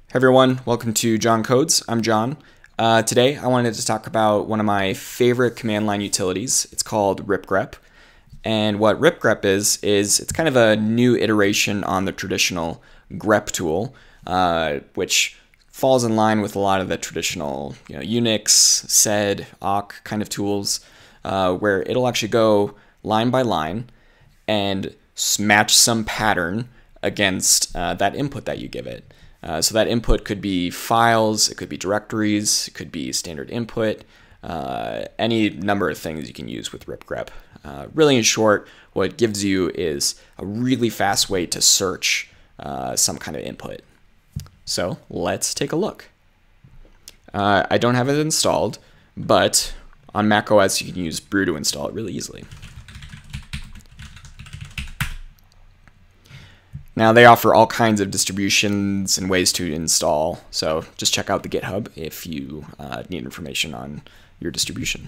Hey everyone, welcome to John Codes. I'm John. Today I wanted to talk about one of my favorite command line utilities. It's called ripgrep. And what ripgrep is it's kind of a new iteration on the traditional grep tool, which falls in line with a lot of the traditional Unix, sed, awk kind of tools, where it'll actually go line by line and match some pattern against that input that you give it. So that input could be files, it could be directories, it could be standard input, any number of things you can use with ripgrep. Really in short, what it gives you is a really fast way to search some kind of input. So let's take a look. I don't have it installed, but on macOS you can use brew to install it really easily. Now they offer all kinds of distributions and ways to install, so just check out the GitHub if you need information on your distribution.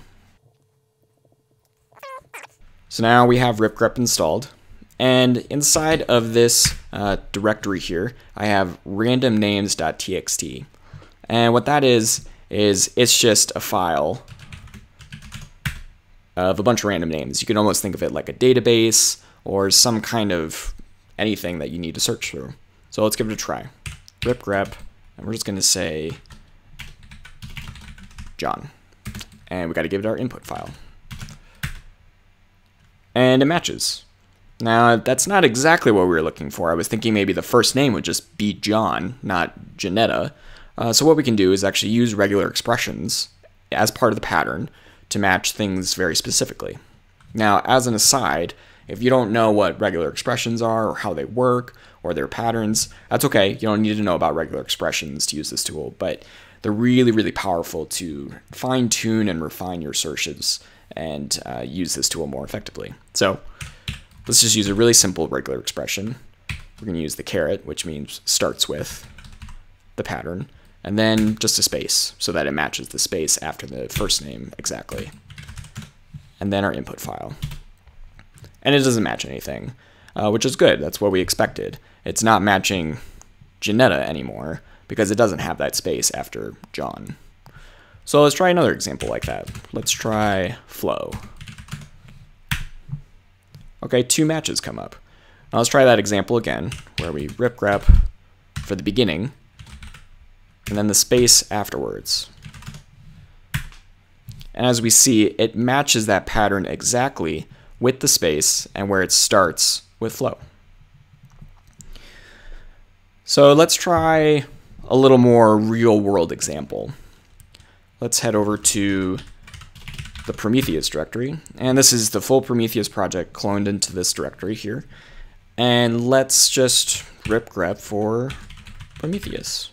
So now we have ripgrep installed, and inside of this directory here, I have randomnames.txt. And what that is it's just a file of a bunch of random names. You can almost think of it like a database or some kind of anything that you need to search through. So let's give it a try. Ripgrep, and we're just going to say John. And we got to give it our input file. And it matches. Now, that's not exactly what we were looking for. I was thinking maybe the first name would just be John, not Janetta. So what we can do is actually use regular expressions as part of the pattern to match things very specifically. Now, as an aside, if you don't know what regular expressions are or how they work or their patterns, that's okay. You don't need to know about regular expressions to use this tool, but they're really, really powerful to fine-tune and refine your searches and use this tool more effectively. So let's just use a really simple regular expression. We're going to use the caret, which means starts with the pattern, and then just a space so that it matches the space after the first name exactly. And then our input file. And it doesn't match anything, which is good. That's what we expected. It's not matching Janetta anymore because it doesn't have that space after John. So let's try another example like that. Let's try flow. Okay, 2 matches come up. Now let's try that example again, where we ripgrep for the beginning, and then the space afterwards. And as we see, it matches that pattern exactly with the space and where it starts with flow. So let's try a little more real-world example. Let's head over to the Prometheus directory, and this is the full Prometheus project cloned into this directory here. And let's just ripgrep for Prometheus.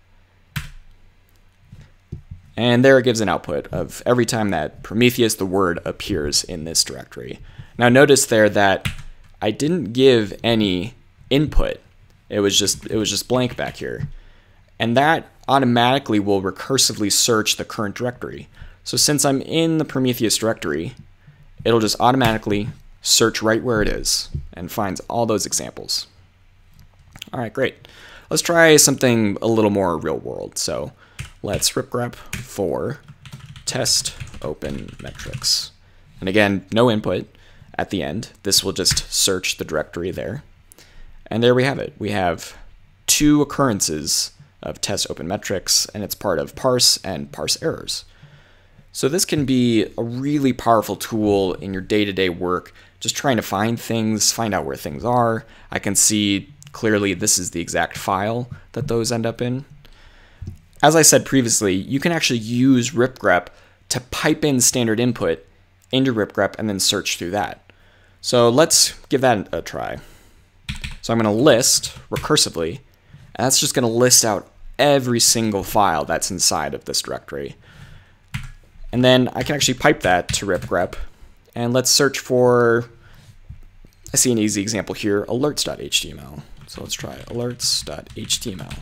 And there it gives an output of every time that Prometheus, the word, appears in this directory. Now notice there that I didn't give any input. It was just blank back here. And that automatically will recursively search the current directory. So since I'm in the Prometheus directory, it'll just automatically search right where it is and finds all those examples. All right, great. Let's try something a little more real world. So let's ripgrep for test open metrics. And again, no input at the end. This will just search the directory there. And there we have it. We have 2 occurrences of test open metrics, and it's part of parse and parse errors. So this can be a really powerful tool in your day-to-day work, just trying to find things, find out where things are. I can see clearly this is the exact file that those end up in. As I said previously, you can actually use ripgrep to pipe in standard input into ripgrep and then search through that. So let's give that a try. So I'm going to list recursively, and that's just going to list out every single file that's inside of this directory. And then I can actually pipe that to ripgrep, and let's search for, I see an easy example here, alerts.html. So let's try alerts.html.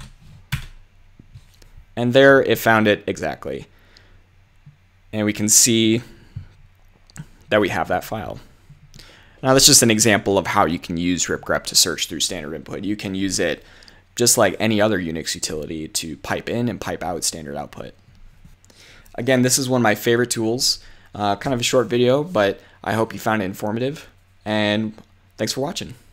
And there it found it exactly. And we can see that we have that file. Now that's just an example of how you can use ripgrep to search through standard input. You can use it just like any other Unix utility, to pipe in and pipe out standard output. Again, this is one of my favorite tools. Kind of a short video, but I hope you found it informative, and thanks for watching.